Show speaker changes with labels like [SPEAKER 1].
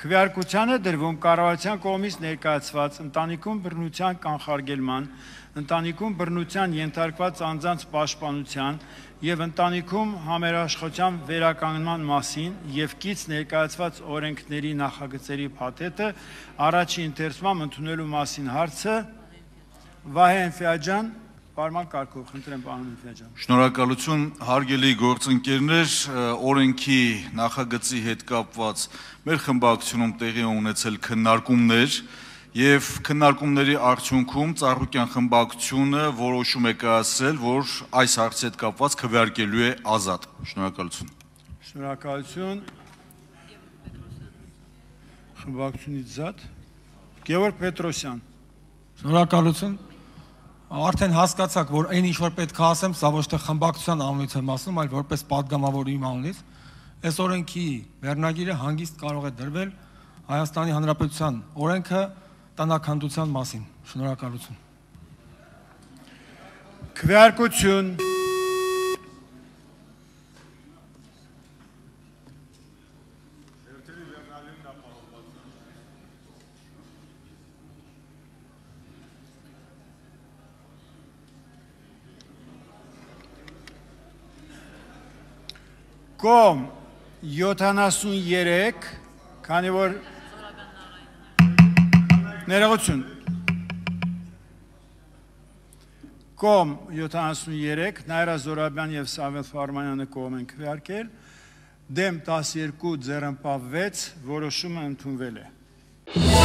[SPEAKER 1] Քվեարկության է դրվում կառավարության կողմից ներկայացված ընտանիքում բռնության կանխարգելման, ընտանիքում բռնության ենթարկված անձանց պաշտպանության և ընտանիքում համերաշխության վերականգնման մասին և կից ներկայացված օրենքների նախագծերի փաթեթը առաջին ընթերցմամբ ընդունելու մասին հարցը Վահե Էնֆիաջյան, պարման կարգով, խնդրեմ պարոն Էնֆիաջյան։
[SPEAKER 2] Շնորհակալություն, հարգելի գործընկերներ, օրենքի նախագծի հետ կապված մեր խմբակցությունում տեղի ունեցել քննարկումներ և քննարկումների արդյունքում Ծառուկյան խմբակցությունը որոշում է կայացրել, որ այս հարցի հետ կապված քվեարկելու է ազատ։ Շնորհակալություն։
[SPEAKER 1] Շնորհակալություն։ Խմբակցությունից զատ Գևորգ Պետրոսյան։
[SPEAKER 3] Շնորհակալություն։ Արդեն հասկացաք, որ այն ինչ որ պետք է ասեմ, սա ոչ թե խմբակցության անունից եմ ասում, այլ որպես պատգամավոր իմ անունից։ Այս օրենքի վերնագիրը հանգիստ կարող է դրվել Հայաստանի Հանրապետության օրենքը տնաքանդության մասին։ Շնորհակալություն։
[SPEAKER 1] Քվեարկություն։ Կողմ 73, քանի որ ներողություն։ Կողմ 73, Նայրա Զորաբյան և Սամվել Ֆարմանյանը կողմ են քվեարկել, դեմ 12, ձեռնպահ 6, որոշումը ընդունվել է։